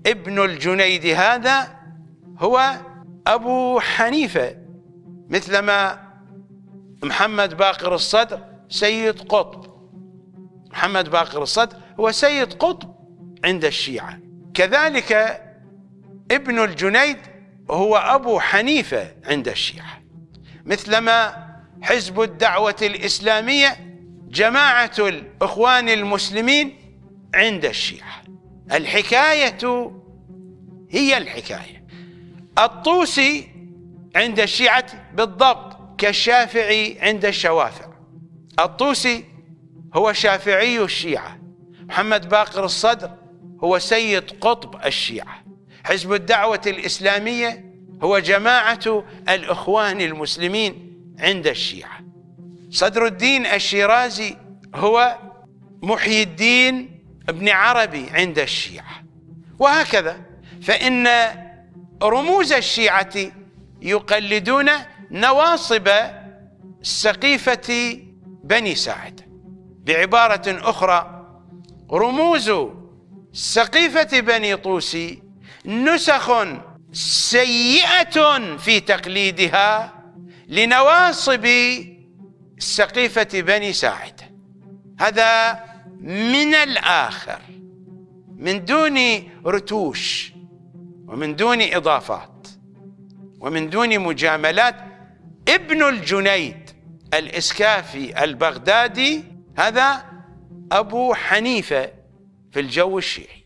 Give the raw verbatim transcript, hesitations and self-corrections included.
ابن الجنيد هذا هو أبو حنيفة، مثلما محمد باقر الصدر سيد قطب. محمد باقر الصدر هو سيد قطب عند الشيعة، كذلك ابن الجنيد هو أبو حنيفة عند الشيعة، مثلما حزب الدعوة الإسلامية جماعة الإخوان المسلمين عند الشيعة. الحكاية هي الحكاية. الطوسي عند الشيعة بالضبط كالشافعي عند الشوافع. الطوسي هو شافعي الشيعة، محمد باقر الصدر هو سيد قطب الشيعة، حزب الدعوة الإسلامية هو جماعة الإخوان المسلمين عند الشيعة. صدر الدين الشيرازي هو محيي الدين ابن عربي عند الشيعة، وهكذا. فإن رموز الشيعة يقلدون نواصب سقيفة بني ساعد. بعبارة أخرى، رموز سقيفة بني طوسي نسخ سيئة في تقليدها لنواصب سقيفة بني ساعد. هذا من الآخر، من دون رتوش ومن دون إضافات ومن دون مجاملات. ابن الجنيد الإسكافي البغدادي هذا أبو حنيفة في الجو الشيعي.